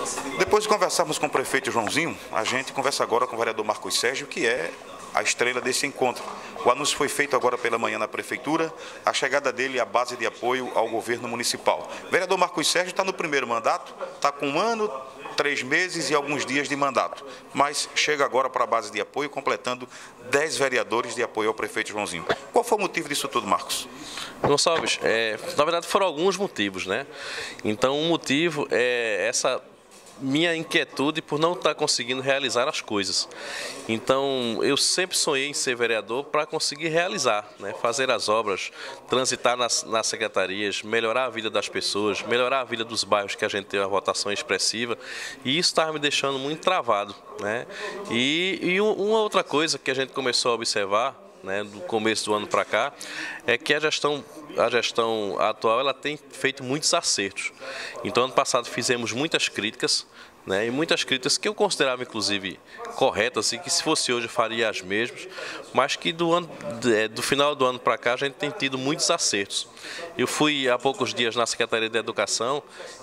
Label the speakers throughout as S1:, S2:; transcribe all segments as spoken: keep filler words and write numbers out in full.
S1: Depois de conversarmos com o prefeito Joãozinho, a gente conversa agora com o vereador Marcos Sérgio, que é a estrela desse encontro. O anúncio foi feito agora pela manhã na prefeitura, a chegada dele é a base de apoio ao governo municipal. O vereador Marcos Sérgio está no primeiro mandato, está com um ano, três meses e alguns dias de mandato, mas chega agora para a base de apoio, completando dez vereadores de apoio ao prefeito Joãozinho. Qual foi o motivo disso tudo, Marcos?
S2: Gonçalves, é, na verdade foram alguns motivos, né? Então, um motivo é essa minha inquietude por não estar conseguindo realizar as coisas. Então, eu sempre sonhei em ser vereador para conseguir realizar, né? Fazer as obras, transitar nas, nas secretarias, melhorar a vida das pessoas, melhorar a vida dos bairros que a gente tem uma votação expressiva, e isso estava me deixando muito travado, né? E, e uma outra coisa que a gente começou a observar, né, do começo do ano para cá, é que a gestão, a gestão atual ela tem feito muitos acertos. Então, ano passado fizemos muitas críticas, né, e muitas críticas que eu considerava, inclusive, corretas e que, se fosse hoje, eu faria as mesmas, mas que do, ano, do final do ano para cá a gente tem tido muitos acertos. Eu fui há poucos dias na Secretaria de Educação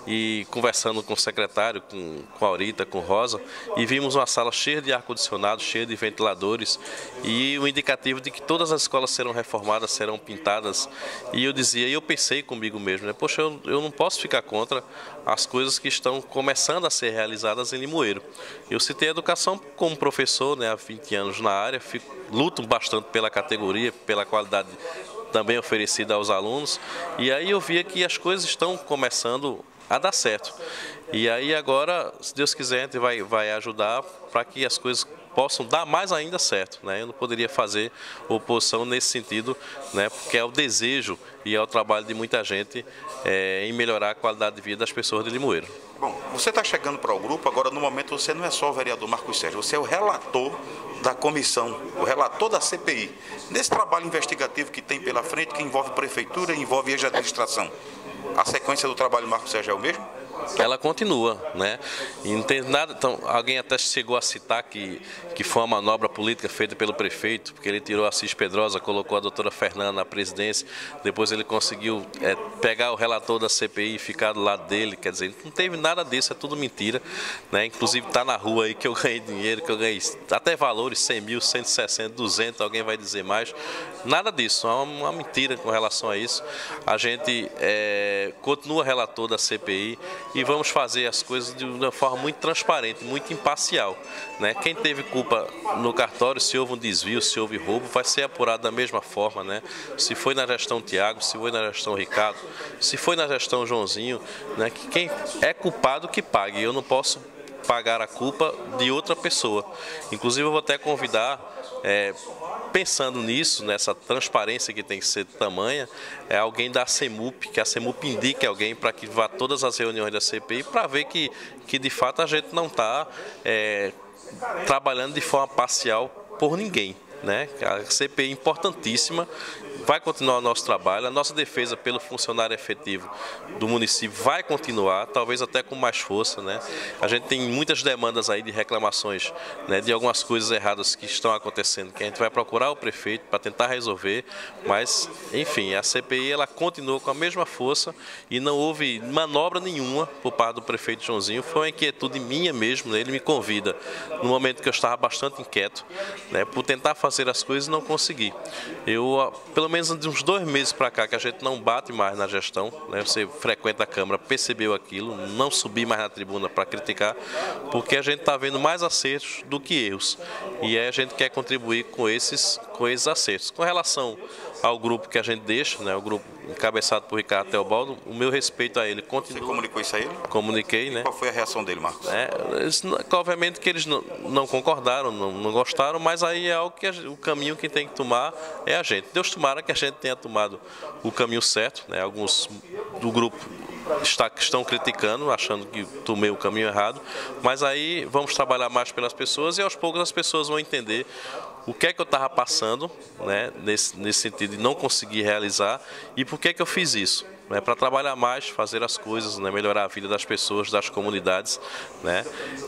S2: e conversando com o secretário, com, com a Aurita, com Rosa, e vimos uma sala cheia de ar-condicionado, cheia de ventiladores e o indicativo de que todas as escolas serão reformadas, serão pintadas. E eu dizia, e eu pensei comigo mesmo, né, poxa, eu, eu não posso ficar contra as coisas que estão começando a ser realizadas em Limoeiro. Eu citei a educação como professor, né, há vinte anos na área, fico, luto bastante pela categoria, pela qualidade também oferecida aos alunos, e aí eu via que as coisas estão começando a dar certo. E aí agora, se Deus quiser, a gente vai, vai ajudar para que as coisas possam dar mais ainda certo, né? Eu não poderia fazer oposição nesse sentido, né? Porque é o desejo e é o trabalho de muita gente é, em melhorar a qualidade de vida das pessoas de Limoeiro.
S1: Bom, você está chegando para o grupo, agora no momento você não é só o vereador Marcos Sérgio, você é o relator da comissão, o relator da C P I. Nesse trabalho investigativo que tem pela frente, que envolve prefeitura e envolve a administração, a sequência do trabalho do Marcos Sérgio é o mesmo?
S2: Ela continua, né? E não tem nada. Então, alguém até chegou a citar que, que foi uma manobra política feita pelo prefeito, porque ele tirou a Assis Pedrosa, colocou a doutora Fernanda na presidência, depois ele conseguiu é, pegar o relator da C P I e ficar do lado dele. Quer dizer, não teve nada disso, é tudo mentira, né? Inclusive está na rua aí que eu ganhei dinheiro, que eu ganhei até valores, cem mil, cento e sessenta, duzentos, alguém vai dizer mais. Nada disso, é uma, uma mentira com relação a isso. A gente é, continua relator da C P I e vamos fazer as coisas de uma forma muito transparente, muito imparcial, né? Quem teve culpa no cartório, se houve um desvio, se houve roubo, vai ser apurado da mesma forma, né? Se foi na gestão Tiago, se foi na gestão Ricardo, se foi na gestão Joãozinho, né? Que quem é culpado que pague. Eu não posso pagar a culpa de outra pessoa. Inclusive eu vou até convidar, é, pensando nisso, nessa transparência que tem que ser tamanha, é alguém da CEMUP, que a CEMUP indique alguém para que vá a todas as reuniões da C P I para ver que, que de fato a gente não está é, trabalhando de forma parcial por ninguém, né? A C P I é importantíssima, vai continuar o nosso trabalho, a nossa defesa pelo funcionário efetivo do município vai continuar, talvez até com mais força, né? A gente tem muitas demandas aí de reclamações, né, de algumas coisas erradas que estão acontecendo, que a gente vai procurar o prefeito para tentar resolver, mas, enfim, a C P I ela continuou com a mesma força e não houve manobra nenhuma por parte do prefeito Joãozinho, foi uma inquietude minha mesmo, né? Ele me convida no momento que eu estava bastante inquieto, né, por tentar fazer as coisas e não consegui. Eu, pelo menos de uns dois meses para cá, que a gente não bate mais na gestão, né? Você frequenta a Câmara, percebeu aquilo, não subi mais na tribuna para criticar, porque a gente está vendo mais acertos do que erros. E aí a gente quer contribuir com esses, com esses acertos. Com relação ao grupo que a gente deixa, né, o grupo encabeçado por Ricardo Teobaldo, o meu respeito a ele continua.
S1: Você comunicou isso a ele?
S2: Comuniquei,
S1: e
S2: né?
S1: Qual foi a reação dele, Marcos?
S2: É, eles, obviamente que eles não, não concordaram, não, não gostaram, mas aí é algo que a, o caminho que tem que tomar é a gente. Deus tomara que a gente tenha tomado o caminho certo, né? Alguns do grupo está, estão criticando, achando que tomei o caminho errado, mas aí vamos trabalhar mais pelas pessoas e aos poucos as pessoas vão entender o que é que eu estava passando, né, nesse, nesse sentido de não conseguir realizar e por que é que eu fiz isso. Né, para trabalhar mais, fazer as coisas, né, melhorar a vida das pessoas, das comunidades, né,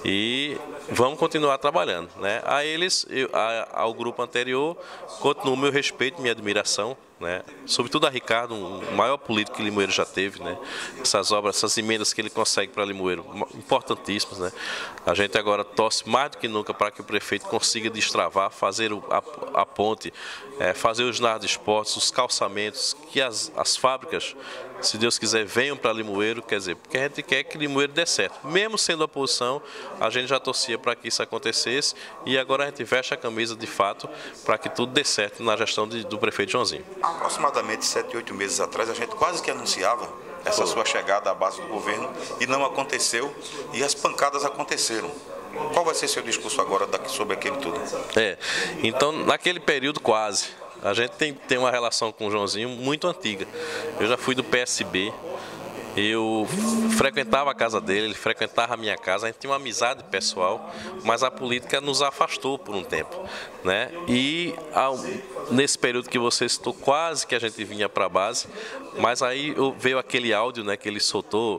S2: e vamos continuar trabalhando. Né. A eles, eu, a, ao grupo anterior, continuo o meu respeito, minha admiração, né? Sobretudo a Ricardo, o maior político que Limoeiro já teve, né? Essas obras, essas emendas que ele consegue para Limoeiro, importantíssimas, né? A gente agora torce mais do que nunca para que o prefeito consiga destravar, fazer a, a ponte, é, fazer os ginásio de esportes, os calçamentos, que as, as fábricas, se Deus quiser, venham para Limoeiro, quer dizer, porque a gente quer que Limoeiro dê certo. Mesmo sendo oposição, a gente já torcia para que isso acontecesse e agora a gente veste a camisa de fato para que tudo dê certo na gestão de, do prefeito Joãozinho.
S1: Aproximadamente sete, oito meses atrás, a gente quase que anunciava essa Pô. sua chegada à base do governo e não aconteceu, e as pancadas aconteceram. Qual vai ser seu discurso agora sobre aquele tudo?
S2: É, então, naquele período quase, a gente tem, tem uma relação com o Joãozinho muito antiga. Eu já fui do P S B, eu frequentava a casa dele, ele frequentava a minha casa, a gente tinha uma amizade pessoal, mas a política nos afastou por um tempo, né? E ao, nesse período que você citou, quase que a gente vinha para a base, mas aí veio aquele áudio, né, que ele soltou,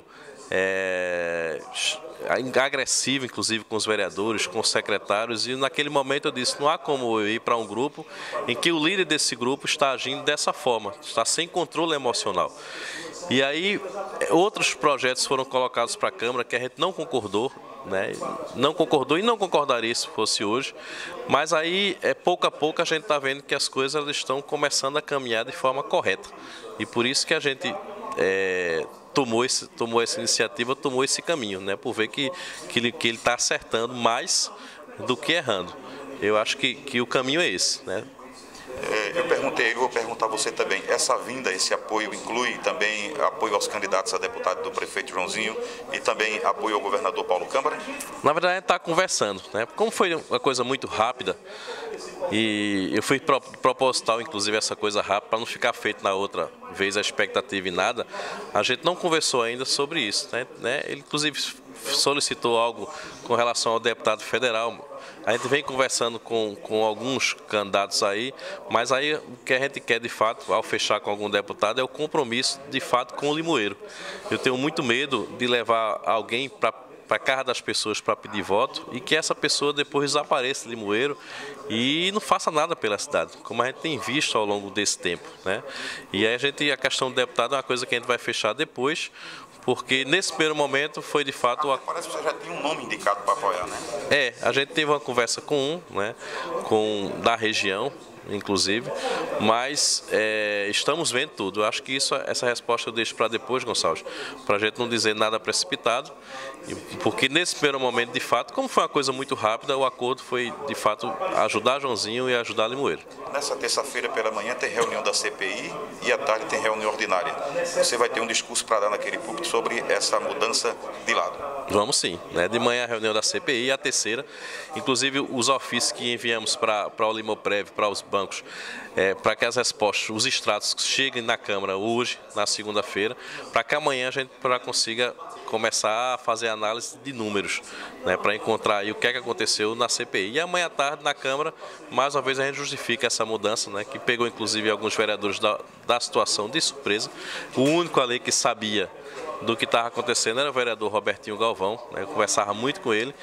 S2: é, agressivo, inclusive com os vereadores, com os secretários, e naquele momento eu disse, não há como eu ir para um grupo em que o líder desse grupo está agindo dessa forma, está sem controle emocional. E aí outros projetos foram colocados para a Câmara que a gente não concordou, né? Não concordou e não concordaria se fosse hoje, mas aí é, pouco a pouco a gente está vendo que as coisas elas estão começando a caminhar de forma correta, e por isso que a gente é, tomou, esse, tomou essa iniciativa, tomou esse caminho, né? Por ver que, que ele que ele está acertando mais do que errando. Eu acho que, que o caminho é esse, né?
S1: Eu perguntei, eu vou perguntar a você também, essa vinda, esse apoio inclui também apoio aos candidatos a deputado do prefeito Joãozinho e também apoio ao governador Paulo Câmara?
S2: Na verdade, a gente está conversando, né? Como foi uma coisa muito rápida, e eu fui proposital, inclusive, essa coisa rápida, para não ficar feito na outra vez a expectativa e nada, a gente não conversou ainda sobre isso, né? Ele, inclusive, solicitou algo com relação ao deputado federal. A gente vem conversando com, com alguns candidatos aí, mas aí o que a gente quer de fato, ao fechar com algum deputado, é o compromisso de fato com o Limoeiro. Eu tenho muito medo de levar alguém para para a casa das pessoas para pedir voto e que essa pessoa depois desapareça de Limoeiro e não faça nada pela cidade, como a gente tem visto ao longo desse tempo, né? E aí a gente, a questão do deputado é uma coisa que a gente vai fechar depois, porque nesse primeiro momento foi de fato...
S1: Ah, parece que você já tinha um nome indicado para apoiar, né?
S2: É, a gente teve uma conversa com um, né, com, da região, inclusive, mas é, estamos vendo tudo. Eu acho que isso, essa resposta eu deixo para depois, Gonçalves, para a gente não dizer nada precipitado, porque nesse primeiro momento, de fato, como foi uma coisa muito rápida, o acordo foi, de fato, ajudar Joãozinho e ajudar Limoeiro.
S1: Nessa terça-feira pela manhã tem reunião da C P I e à tarde tem reunião ordinária. Você vai ter um discurso para dar naquele público sobre essa mudança de lado? Vamos
S2: sim, né? De manhã a reunião da C P I, a terceira, inclusive os ofícios que enviamos para o Limoprev, para os bancos, é, para que as respostas, os extratos cheguem na Câmara hoje, na segunda-feira, para que amanhã a gente pra consiga começar a fazer análise de números, né, para encontrar aí o que é que aconteceu na C P I. E amanhã à tarde na Câmara, mais uma vez a gente justifica essa mudança, né, que pegou inclusive alguns vereadores da, da situação de surpresa. O único ali que sabia do que estava acontecendo era o vereador Robertinho Galvão, né? Eu conversava muito com ele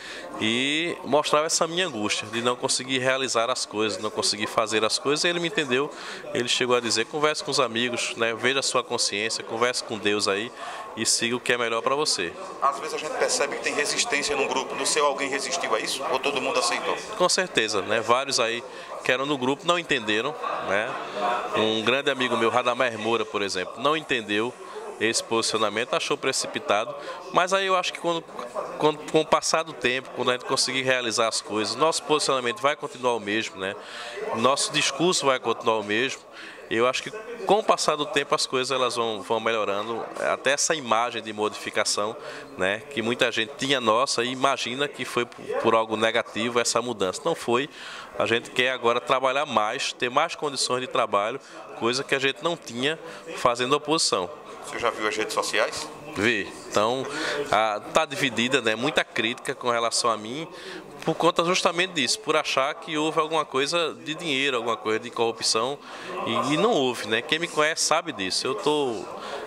S2: e mostrava essa minha angústia de não conseguir realizar as coisas, não conseguir fazer as coisas, e ele me entendeu, ele chegou a dizer, converse com os amigos, né? Veja a sua consciência, converse com Deus aí e siga o que é melhor para você.
S1: Às vezes a gente percebe que tem resistência num grupo, no seu alguém resistiu a isso ou todo mundo aceitou?
S2: Com certeza, né? Vários aí que eram no grupo não entenderam, né? Um grande amigo meu, Radamés Moura, por exemplo, não entendeu esse posicionamento, achou precipitado, mas aí eu acho que quando, quando, com o passar do tempo, quando a gente conseguir realizar as coisas, nosso posicionamento vai continuar o mesmo, né? Nosso discurso vai continuar o mesmo. Eu acho que com o passar do tempo as coisas elas vão, vão melhorando, até essa imagem de modificação, né, que muita gente tinha nossa e imagina que foi por, por algo negativo essa mudança. Não foi, a gente quer agora trabalhar mais, ter mais condições de trabalho, coisa que a gente não tinha fazendo oposição.
S1: Você já viu as redes sociais?
S2: Vi. Então, está dividida, né? Muita crítica com relação a mim, por conta justamente disso, por achar que houve alguma coisa de dinheiro, alguma coisa de corrupção, e, e não houve, né? Quem me conhece sabe disso. Eu estou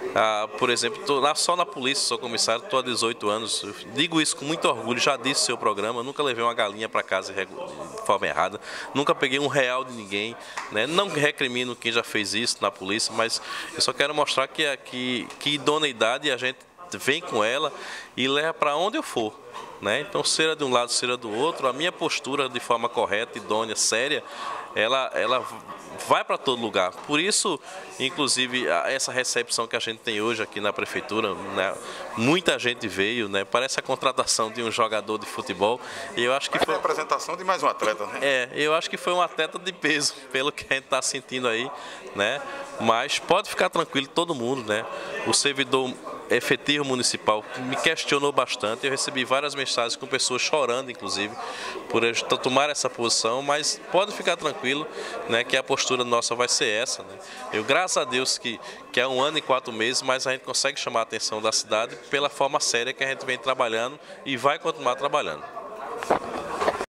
S2: Ah, por exemplo, tô lá só na polícia, sou comissário, estou há dezoito anos. Eu digo isso com muito orgulho, já disse no seu programa, nunca levei uma galinha para casa de forma errada, nunca peguei um real de ninguém, né? Não recrimino quem já fez isso na polícia, mas eu só quero mostrar que, que, que idoneidade a gente vem com ela e leva para onde eu for. Né? Então, seja de um lado, seja do outro, a minha postura de forma correta, idônea, séria, ela, ela vai para todo lugar. Por isso, inclusive, essa recepção que a gente tem hoje aqui na prefeitura, né? Muita gente veio, né? Parece a contratação de um jogador de futebol. E eu acho que foi
S1: a apresentação de mais um atleta, né?
S2: É, eu acho que foi um atleta de peso, pelo que a gente está sentindo aí, né? Mas pode ficar tranquilo todo mundo, né? O servidor efetivo municipal me questionou bastante, eu recebi várias mensagens com pessoas chorando, inclusive, por eu tomar essa posição, mas pode ficar tranquilo, né, que a postura nossa vai ser essa, né? Eu, graças a Deus, que, que é um ano e quatro meses, mas a gente consegue chamar a atenção da cidade pela forma séria que a gente vem trabalhando e vai continuar trabalhando.